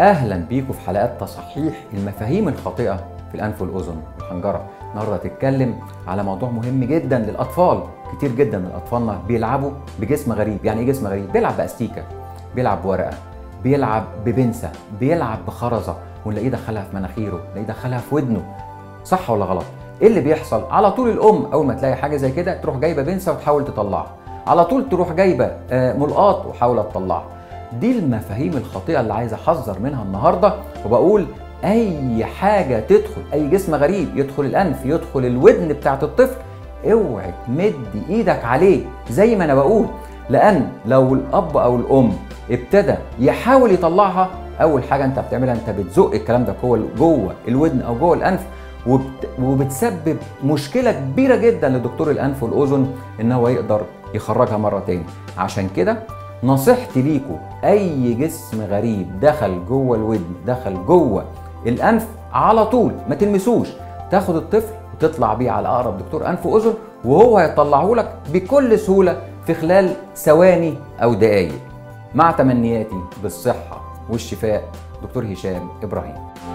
اهلا بيكم في حلقات تصحيح المفاهيم الخاطئه في الانف والاذن والحنجره. النهارده هتتكلم على موضوع مهم جدا للاطفال. كتير جدا من اطفالنا بيلعبوا بجسم غريب. يعني ايه جسم غريب؟ بيلعب باستيكه، بيلعب بورقه، بيلعب ببنسه، بيلعب بخرزه، ونلاقيه دخلها في مناخيره، نلاقيه دخلها في ودنه. صح ولا غلط؟ ايه اللي بيحصل؟ على طول الام اول ما تلاقي حاجه زي كده تروح جايبه بنسه وتحاول تطلعها، على طول تروح جايبه ملقاط وحاولت تطلعها. دي المفاهيم الخاطئه اللي عايز احذر منها النهارده، وبقول اي حاجه تدخل، اي جسم غريب يدخل الانف، يدخل الودن بتاعت الطفل، اوعي تمد ايدك عليه زي ما انا بقول. لان لو الاب او الام ابتدى يحاول يطلعها، اول حاجه انت بتعملها انت بتزق الكلام ده جوه الودن او جوه الانف، وبتسبب مشكله كبيره جدا لدكتور الانف والاذن ان هو يقدر يخرجها مره تاني. عشان كده نصيحتي ليكم، اي جسم غريب دخل جوه الودن، دخل جوه الانف، على طول ما تلمسوش، تاخد الطفل وتطلع بيه على اقرب دكتور انف واذن، وهو هيطلعه لك بكل سهوله في خلال ثواني او دقائق. مع تمنياتي بالصحه والشفاء، دكتور هشام ابراهيم.